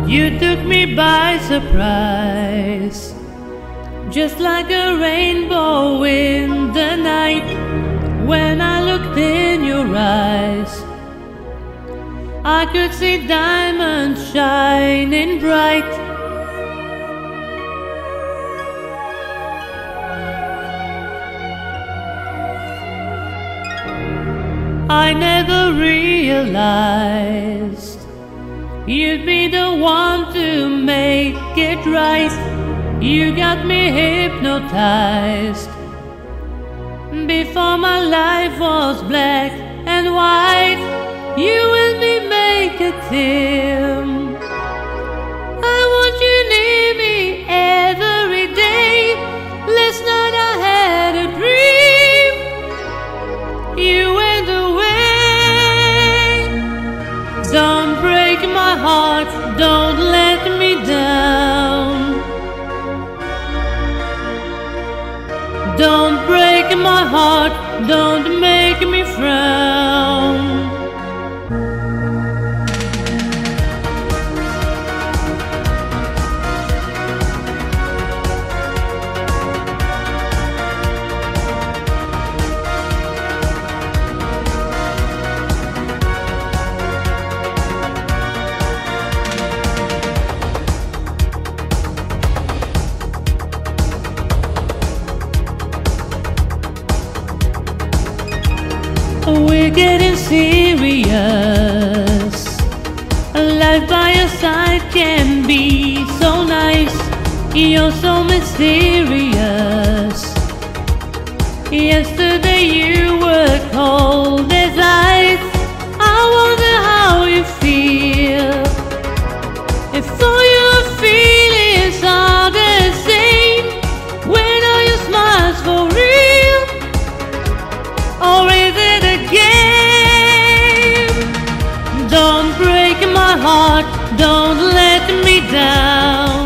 You took me by surprise, just like a rainbow in the night. When I looked in your eyes, I could see diamonds shining bright. I never realized you'd be the one to make it right. You got me hypnotized before my life was black and white. You and me make a team. I want you near me every day. Last night I had a dream. You went away. Don't break my heart, don't let me down. Don't break my heart, don't make me frown. We're getting serious. Life by your side can be so nice. You're so mysterious. Yesterday you were cold as ice. I wonder how you feel. If all your feelings are the same, when are your smiles for real? Or is it a game? Don't break my heart, don't let me down.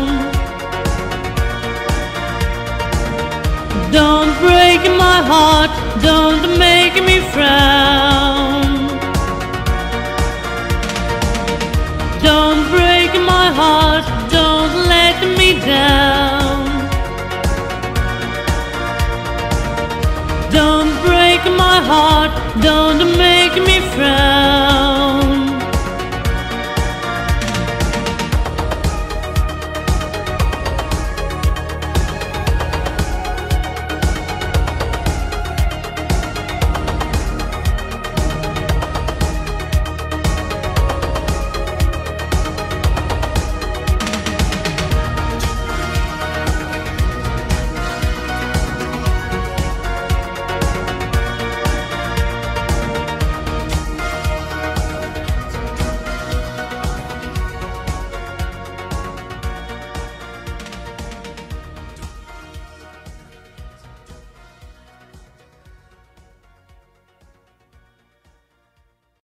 Don't break my heart, don't make me frown.